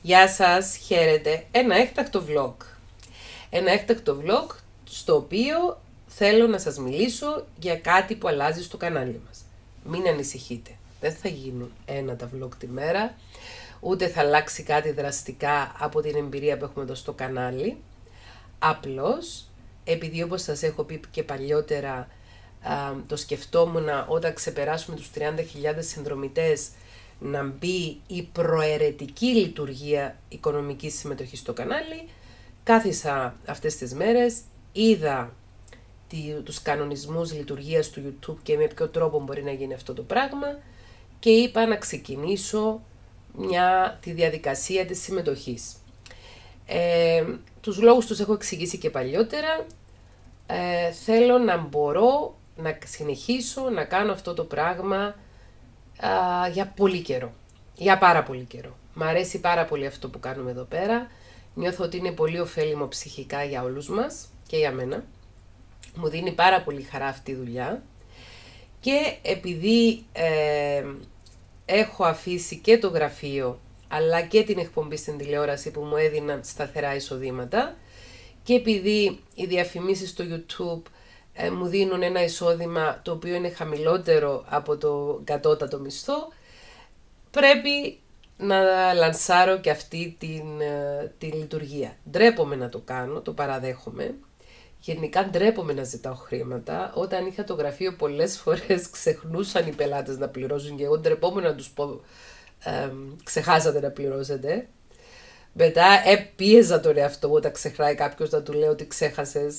Γεια σας, χαίρετε. Ένα έκτακτο vlog. Ένα έκτακτο vlog στο οποίο θέλω να σας μιλήσω για κάτι που αλλάζει στο κανάλι μας. Μην ανησυχείτε, δεν θα γίνουν ένα τα vlog τη μέρα, ούτε θα αλλάξει κάτι δραστικά από την εμπειρία που έχουμε εδώ στο κανάλι. Απλώς, επειδή όπως σας έχω πει και παλιότερα, το σκεφτόμουν όταν ξεπεράσουμε τους 30.000 συνδρομητές να μπει η προαιρετική λειτουργία οικονομικής συμμετοχής στο κανάλι, κάθισα αυτές τις μέρες, είδα τους κανονισμούς λειτουργίας του YouTube και με ποιο τρόπο μπορεί να γίνει αυτό το πράγμα και είπα να ξεκινήσω τη διαδικασία της συμμετοχής. Τους λόγους τους έχω εξηγήσει και παλιότερα. Θέλω να μπορώ να συνεχίσω να κάνω αυτό το πράγμα για πολύ καιρό. Για πάρα πολύ καιρό. Μ' αρέσει πάρα πολύ αυτό που κάνουμε εδώ πέρα. Νιώθω ότι είναι πολύ ωφέλιμο ψυχικά για όλους μας και για μένα. Μου δίνει πάρα πολύ χαρά αυτή η δουλειά. Και επειδή έχω αφήσει και το γραφείο αλλά και την εκπομπή στην τηλεόραση που μου έδιναν σταθερά εισοδήματα και επειδή οι διαφημίσεις στο YouTube μου δίνουν ένα εισόδημα το οποίο είναι χαμηλότερο από το κατώτατο μισθό, πρέπει να λανσάρω και αυτή τη λειτουργία. Ντρέπομαι να το κάνω, το παραδέχομαι. Γενικά ντρέπομαι να ζητάω χρήματα. Όταν είχα το γραφείο πολλές φορές ξεχνούσαν οι πελάτες να πληρώσουν και εγώ ντρεπόμουν να τους πω ξεχάσατε να πληρώσετε. Μετά πίεζα τον εαυτό μου όταν ξεχνάει κάποιος να του λέω ότι ξέχασες.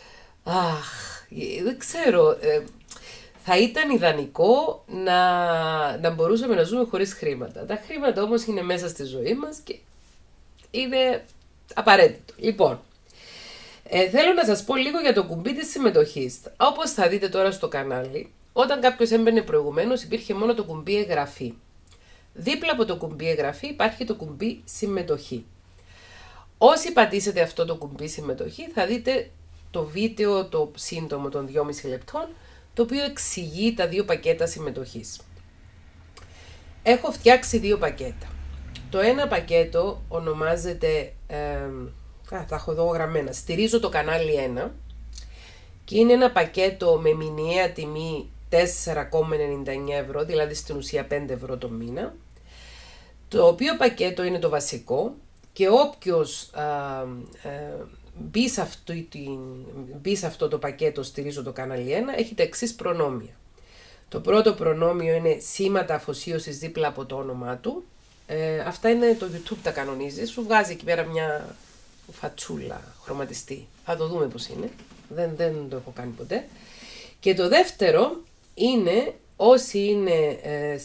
Δεν ξέρω. Θα ήταν ιδανικό να μπορούσαμε να ζούμε χωρίς χρήματα. Τα χρήματα όμως είναι μέσα στη ζωή μας και είναι απαραίτητο. Λοιπόν, θέλω να σας πω λίγο για το κουμπί της συμμετοχής. Όπως θα δείτε τώρα στο κανάλι, όταν κάποιος έμπαινε προηγουμένως υπήρχε μόνο το κουμπί εγγραφή. Δίπλα από το κουμπί εγγραφή υπάρχει το κουμπί συμμετοχή. Όσοι πατήσετε αυτό το κουμπί συμμετοχή θα δείτε το βίντεο το σύντομο των 2,5 λεπτών, το οποίο εξηγεί τα δύο πακέτα συμμετοχής. Έχω φτιάξει δύο πακέτα. Το ένα πακέτο ονομάζεται, θα έχω εδώ γραμμένα, στηρίζω το κανάλι 1 και είναι ένα πακέτο με μηνιαία τιμή 4,99 ευρώ, δηλαδή στην ουσία 5 ευρώ το μήνα, το οποίο πακέτο είναι το βασικό και όποιος μπει σε αυτό το πακέτο στηρίζω το κανάλι 1 έχει τα εξής προνόμια. Το πρώτο προνόμιο είναι σήματα αφοσίωσης δίπλα από το όνομά του. Αυτά είναι το YouTube τα κανονίζει, σου βγάζει εκεί πέρα μια φατσούλα χρωματιστή. Θα το δούμε πώς είναι, δεν το έχω κάνει ποτέ. Και το δεύτερο είναι όσοι είναι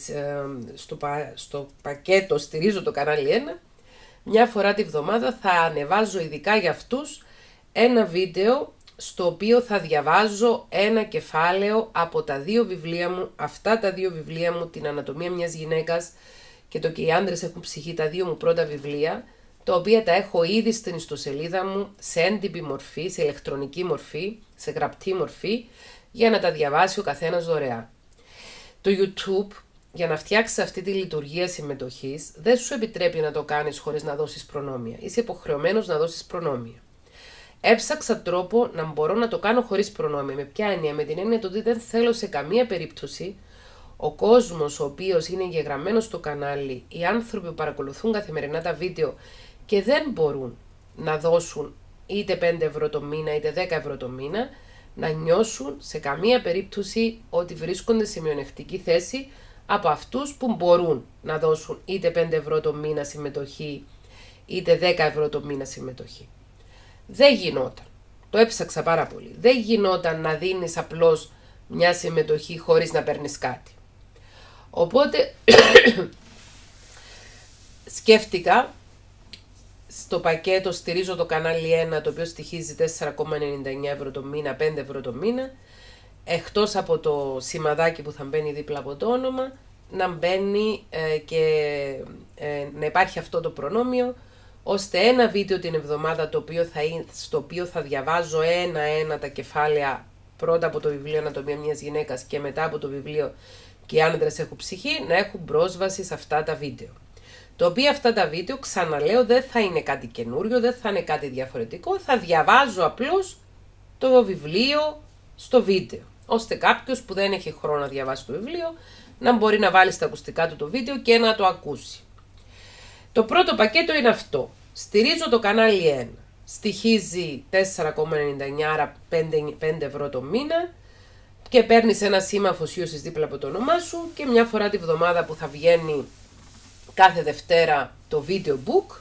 στο πακέτο στηρίζω το κανάλι 1, μια φορά τη βδομάδα θα ανεβάζω ειδικά για αυτούς ένα βίντεο στο οποίο θα διαβάζω ένα κεφάλαιο από τα δύο βιβλία μου, αυτά τα δύο βιβλία μου, την Ανατομία μιας γυναίκας και το «Και οι άντρες έχουν ψυχή», τα δύο μου πρώτα βιβλία, τα οποία τα έχω ήδη στην ιστοσελίδα μου σε έντυπη μορφή, σε ηλεκτρονική μορφή, σε γραπτή μορφή, για να τα διαβάσει ο καθένας δωρεάν. Το YouTube, για να φτιάξεις αυτή τη λειτουργία συμμετοχής, δεν σου επιτρέπει να το κάνεις χωρίς να δώσεις προνόμια. Είσαι υποχρεωμένος να δώσεις προνόμια. Έψαξα τρόπο να μπορώ να το κάνω χωρίς προνόμια. Με ποια έννοια? Με την έννοια ότι δεν θέλω σε καμία περίπτωση ο κόσμος ο οποίος είναι εγγεγραμμένος στο κανάλι, οι άνθρωποι που παρακολουθούν καθημερινά τα βίντεο και δεν μπορούν να δώσουν είτε 5 ευρώ το μήνα είτε 10 ευρώ το μήνα, να νιώσουν σε καμία περίπτωση ότι βρίσκονται σε μειονεκτική θέση από αυτούς που μπορούν να δώσουν είτε 5 ευρώ το μήνα συμμετοχή είτε 10 ευρώ το μήνα συμμετοχή. Δεν γινόταν. Το έψαξα πάρα πολύ. Δεν γινόταν να δίνεις απλώς μια συμμετοχή χωρίς να παίρνεις κάτι. Οπότε σκέφτηκα στο πακέτο στηρίζω το κανάλι 1, το οποίο στοιχίζει 4,99 ευρώ το μήνα, 5 ευρώ το μήνα, εκτός από το σημαδάκι που θα μπαίνει δίπλα από το όνομα, να μπαίνει και να υπάρχει αυτό το προνόμιο, ώστε ένα βίντεο την εβδομάδα στο οποίο θα διαβάζω ένα-ένα τα κεφάλαια, πρώτα από το βιβλίο Ανατομία μιας γυναίκας και μετά από το βιβλίο Και οι άντρες έχουν ψυχή, να έχουν πρόσβαση σε αυτά τα βίντεο. Το οποίο αυτά τα βίντεο, ξαναλέω, δεν θα είναι κάτι καινούριο, δεν θα είναι κάτι διαφορετικό, θα διαβάζω απλώς το βιβλίο στο βίντεο, ώστε κάποιος που δεν έχει χρόνο να διαβάσει το βιβλίο, να μπορεί να βάλει στα ακουστικά του το βίντεο και να το ακούσει. Το πρώτο πακέτο είναι αυτό. Στηρίζω το κανάλι 1. Στοιχίζει 4,99, άρα 5 ευρώ το μήνα, και παίρνεις ένα σήμα αφοσίωσης δίπλα από το όνομά σου, και μια φορά τη βδομάδα που θα βγαίνει κάθε Δευτέρα το video book,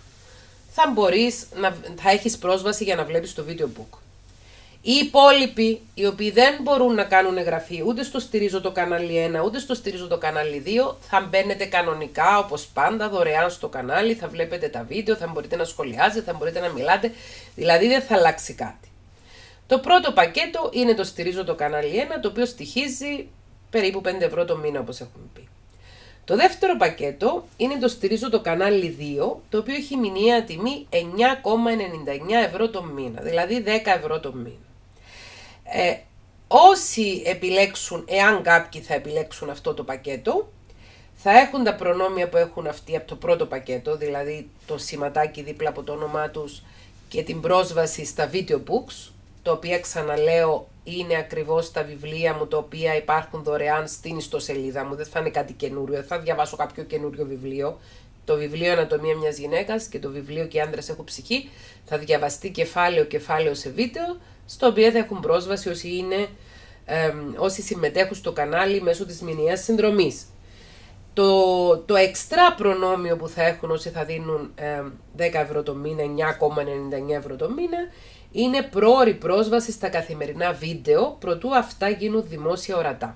θα έχεις πρόσβαση για να βλέπεις το video book. Οι υπόλοιποι, οι οποίοι δεν μπορούν να κάνουν εγγραφή ούτε στο στηρίζω το κανάλι 1, ούτε στο στηρίζω το κανάλι 2, θα μπαίνετε κανονικά όπως πάντα δωρεάν στο κανάλι, θα βλέπετε τα βίντεο, θα μπορείτε να σχολιάζετε, θα μπορείτε να μιλάτε, δηλαδή δεν θα αλλάξει κάτι. Το πρώτο πακέτο είναι το στηρίζω το κανάλι 1, το οποίο στοιχίζει περίπου 5 ευρώ το μήνα, όπως έχουμε πει. Το δεύτερο πακέτο είναι το στηρίζω το κανάλι 2, το οποίο έχει μηνιαία τιμή 9,99 ευρώ το μήνα, δηλαδή 10 ευρώ το μήνα. Όσοι επιλέξουν, εάν κάποιοι θα επιλέξουν αυτό το πακέτο, θα έχουν τα προνόμια που έχουν αυτοί από το πρώτο πακέτο, δηλαδή το σηματάκι δίπλα από το όνομά τους και την πρόσβαση στα video books, τα οποία, ξαναλέω, είναι ακριβώς τα βιβλία μου, τα οποία υπάρχουν δωρεάν στην ιστοσελίδα μου. Δεν θα είναι κάτι καινούριο, δεν θα διαβάσω κάποιο καινούριο βιβλίο. Το βιβλίο Ανατομία μιας γυναίκας και το βιβλίο Και οι άντρες έχουν ψυχή θα διαβαστεί κεφάλαιο σε βίντεο, στο οποίο θα έχουν πρόσβαση όσοι συμμετέχουν στο κανάλι μέσω της μηνιαίας συνδρομής. Το εξτρά προνόμιο που θα έχουν όσοι θα δίνουν 10 ευρώ το μήνα, 9,99 ευρώ το μήνα, είναι πρόωρη πρόσβαση στα καθημερινά βίντεο, προτού αυτά γίνουν δημόσια ορατά.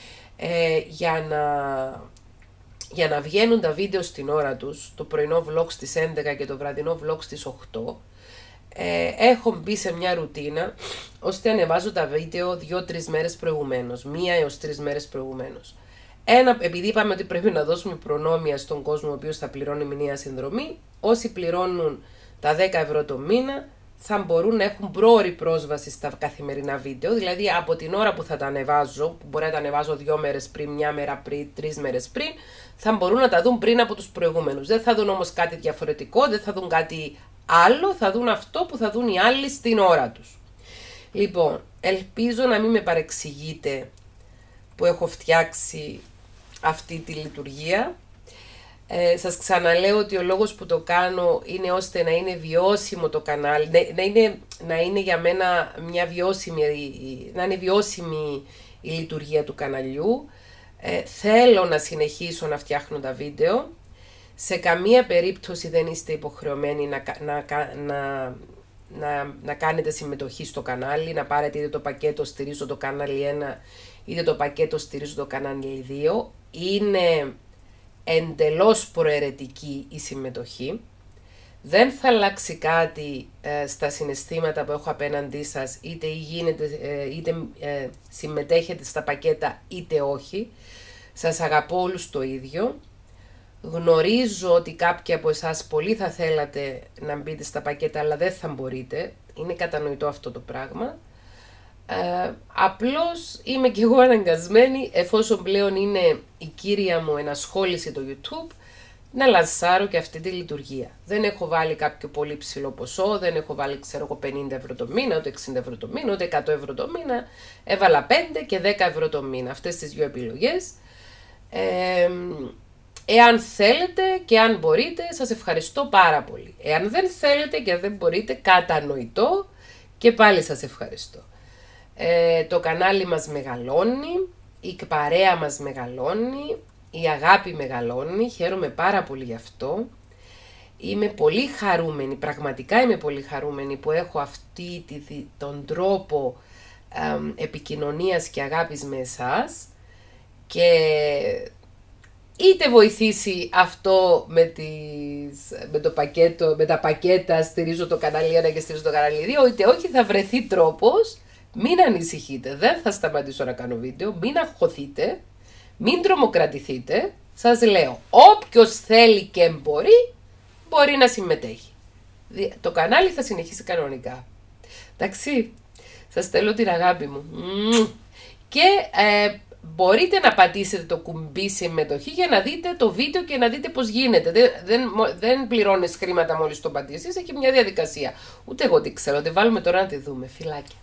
Για να βγαίνουν τα βίντεο στην ώρα τους, το πρωινό vlog στις 11 και το βραδινό vlog στις 8, έχω μπει σε μια ρουτίνα, ώστε ανεβάζω τα βίντεο 2-3 μέρες προηγουμένως, 1 έως 3 μέρες προηγουμένως. Επειδή είπαμε ότι πρέπει να δώσουμε προνόμια στον κόσμο ο οποίος θα πληρώνει μηνιαία συνδρομή, όσοι πληρώνουν τα 10 ευρώ το μήνα θα μπορούν να έχουν πρόωρη πρόσβαση στα καθημερινά βίντεο, δηλαδή από την ώρα που θα τα ανεβάζω, που μπορεί να τα ανεβάζω 2 μέρες πριν, 1 μέρα πριν, 3 μέρες πριν, θα μπορούν να τα δουν πριν από τους προηγούμενους. Δεν θα δουν όμως κάτι διαφορετικό, δεν θα δουν κάτι άλλο, θα δουν αυτό που θα δουν οι άλλοι στην ώρα τους. Λοιπόν, ελπίζω να μην με παρεξηγείτε που έχω φτιάξει αυτή τη λειτουργία. Σας ξαναλέω ότι ο λόγος που το κάνω είναι ώστε να είναι βιώσιμο το κανάλι, να είναι για μένα να είναι βιώσιμη η λειτουργία του καναλιού. Θέλω να συνεχίσω να φτιάχνω τα βίντεο. Σε καμία περίπτωση δεν είστε υποχρεωμένοι να κάνετε συμμετοχή στο κανάλι, να πάρετε είτε το πακέτο στηρίζω το κανάλι 1 είτε το πακέτο στηρίζω το κανάλι 2. Είναι εντελώς προαιρετική η συμμετοχή. Δεν θα αλλάξει κάτι στα συναισθήματα που έχω απέναντί σας, είτε συμμετέχετε στα πακέτα είτε όχι. Σας αγαπώ όλους το ίδιο. Γνωρίζω ότι κάποιοι από εσάς πολύ θα θέλατε να μπείτε στα πακέτα, αλλά δεν θα μπορείτε. Είναι κατανοητό αυτό το πράγμα. Απλώς είμαι κι εγώ αναγκασμένη, εφόσον πλέον είναι η κύρια μου ενασχόληση το YouTube, να λανσάρω και αυτή τη λειτουργία. Δεν έχω βάλει κάποιο πολύ ψηλό ποσό, δεν έχω βάλει 50 ευρώ το μήνα, ούτε 60 ευρώ το μήνα, ούτε 100 ευρώ το μήνα. Έβαλα 5 και 10 ευρώ το μήνα, αυτές τις δύο επιλογές. Εάν θέλετε και αν μπορείτε, σας ευχαριστώ πάρα πολύ. Εάν δεν θέλετε και δεν μπορείτε, κατανοητό, και πάλι σας ευχαριστώ. Το κανάλι μας μεγαλώνει, η παρέα μας μεγαλώνει, η αγάπη μεγαλώνει, χαίρομαι πάρα πολύ γι' αυτό. Είμαι πολύ χαρούμενη, πραγματικά είμαι πολύ χαρούμενη που έχω τον τρόπο επικοινωνίας και αγάπης με εσάς, και είτε βοηθήσει αυτό με τα πακέτα στηρίζω το κανάλι 1 και στηρίζω το κανάλι 2, είτε όχι, θα βρεθεί τρόπος. Μην ανησυχείτε, δεν θα σταματήσω να κάνω βίντεο, μην αγχωθείτε, μην τρομοκρατηθείτε. Σας λέω, όποιος θέλει και μπορεί να συμμετέχει. Το κανάλι θα συνεχίσει κανονικά. Εντάξει, σας στέλνω την αγάπη μου. Και μπορείτε να πατήσετε το κουμπί συμμετοχή για να δείτε το βίντεο και να δείτε πώς γίνεται. Δεν πληρώνεις χρήματα μόλις το πατήσεις, έχει μια διαδικασία. Ούτε εγώ τι ξέρω, τη βάλουμε τώρα να τη δούμε. Φιλάκια.